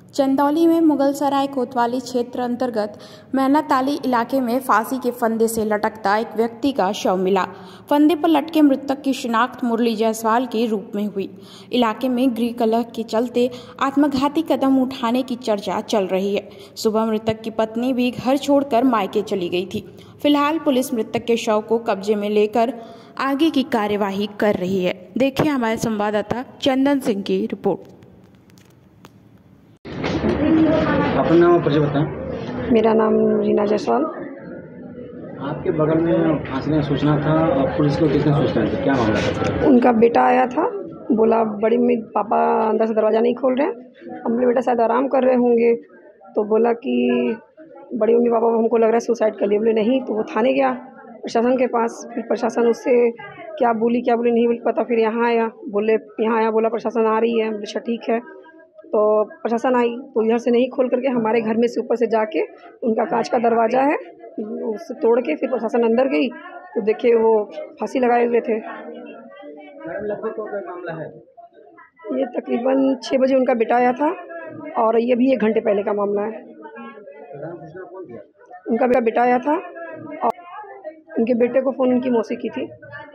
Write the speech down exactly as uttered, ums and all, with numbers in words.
चंदौली में मुगलसराय कोतवाली क्षेत्र अंतर्गत मेहनताली इलाके में फांसी के फंदे से लटकता एक व्यक्ति का शव मिला। फंदे पर लटके मृतक की शिनाख्त मुरली जायसवाल के रूप में हुई। इलाके में गृह कलह के चलते आत्मघाती कदम उठाने की चर्चा चल रही है। सुबह मृतक की पत्नी भी घर छोड़कर मायके चली गई थी। फिलहाल पुलिस मृतक के शव को कब्जे में लेकर आगे की कार्यवाही कर रही है। देखिए हमारे संवाददाता चंदन सिंह की रिपोर्ट। अपना नाम और परिचय बताएं। मेरा नाम रीना जायसवाल। आपके बगल में फांसी का सूचना था और पुलिस को किसने सूचना दी, क्या मामला था? उनका बेटा आया था, बोला बड़ी मम्मी पापा अंदर से दरवाज़ा नहीं खोल रहे, हमने बेटा शायद आराम कर रहे होंगे, तो बोला कि बड़ी मम्मी पापा हमको लग रहा है सुसाइड कर लिए। बोले नहीं, तो वो थाने गया प्रशासन के पास। फिर प्रशासन उससे क्या बोली क्या बोली नहीं बोली पता। फिर यहाँ आया, बोले यहाँ आया बोला प्रशासन आ रही है। अच्छा ठीक है, तो प्रशासन आई तो इधर से नहीं खोल करके हमारे घर में से ऊपर से जाके उनका कांच का दरवाज़ा है उससे तोड़ के फिर प्रशासन अंदर गई तो देखे वो फांसी लगाए हुए थे। लगभग क्या मामला है? ये तकरीबन छः बजे उनका बेटा आया था और ये भी एक घंटे पहले का मामला है। उनका बेटा बेटा आया था और उनके बेटे को फ़ोन उनकी मौसी की थी।